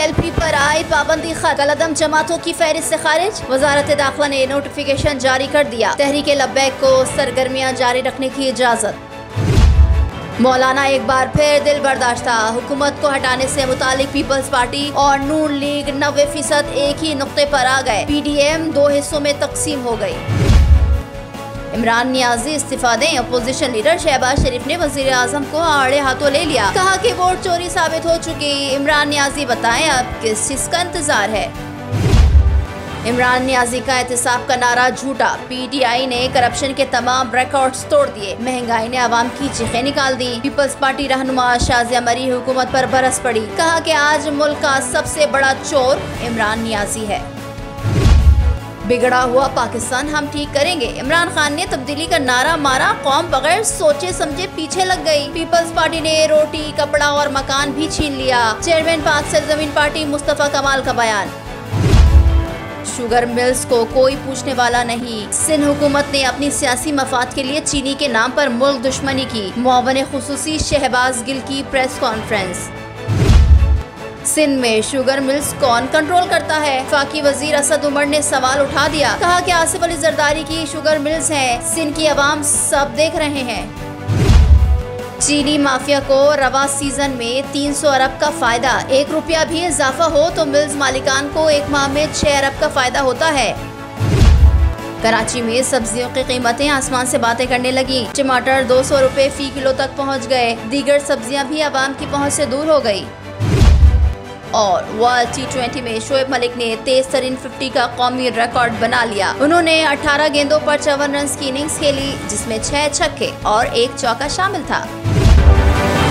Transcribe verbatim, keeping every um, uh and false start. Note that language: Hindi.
पीएलपी पर आयद पाबंदी खत कलअदम जमातों की फहरिस्त से खारिज। वजारत दाखिला ने नोटिफिकेशन जारी कर दिया। तहरीके लब्बैक को सरगर्मियां जारी रखने की इजाजत। मौलाना एक बार फिर दिल बर्दाश्ता। हुकूमत को हटाने से मुतालिक पीपल्स पार्टी और नून लीग नब्बे फीसद एक ही नुक्ते पर आ गए। पीडीएम दो हिस्सों में तकसीम हो गई। इमरान नियाजी इस्तीफा दें। अपोजिशन लीडर शहबाज शरीफ ने वजीर आजम को आड़े हाथों ले लिया। कहा कि वोट चोरी साबित हो चुकी। इमरान नियाजी बताएं अब किस चीज का इंतजार है। इमरान नियाजी का एहतसाब का नारा झूठा। पीटीआई ने करप्शन के तमाम रिकॉर्ड्स तोड़ दिए। महंगाई ने आवाम की चीखें निकाल दी। पीपल्स पार्टी रहनुमा शाजिया मरी हुकूमत पर बरस पड़ी। कहा कि आज मुल्क का सबसे बड़ा चोर इमरान नियाजी है। बिगड़ा हुआ पाकिस्तान हम ठीक करेंगे। इमरान खान ने तब्दीली का नारा मारा। कौम बगैर सोचे समझे पीछे लग गई। पीपल्स पार्टी ने रोटी कपड़ा और मकान भी छीन लिया। चेयरमैन पाक सरजमीन पार्टी मुस्तफा कमाल का बयान। शुगर मिल्स को कोई पूछने वाला नहीं। सिंध हुकूमत ने अपनी सियासी मफाद के लिए चीनी के नाम पर मुल्क दुश्मनी की। मुआवन खुसूसी शहबाज गिल की प्रेस कॉन्फ्रेंस। सिंध में शुगर मिल्स कौन कंट्रोल करता है? फाकी वजीर असद उमर ने सवाल उठा दिया। कहा कि आसिफ अली जरदारी की शुगर मिल्स हैं। सिंध की आवाम सब देख रहे हैं। चीनी माफिया को रवा सीजन में तीन सौ अरब का फायदा। एक रुपया भी इजाफा हो तो मिल्स मालिकान को एक माह में छह अरब का फायदा होता है। कराची में सब्जियों की कीमतें आसमान से बातें करने लगी। टमाटर दो सौ रुपए फी किलो तक पहुँच गए। दीगर सब्जियां भी आवाम की पहुँच से दूर हो गयी। और वर्ल्ड टी ट्वेंटी में शोएब मलिक ने तेज तरीन फिफ्टी का कौमी रिकॉर्ड बना लिया। उन्होंने अठारह गेंदों पर चौवन रन की इनिंग्स खेली, जिसमें छह छक्के और एक चौका शामिल था।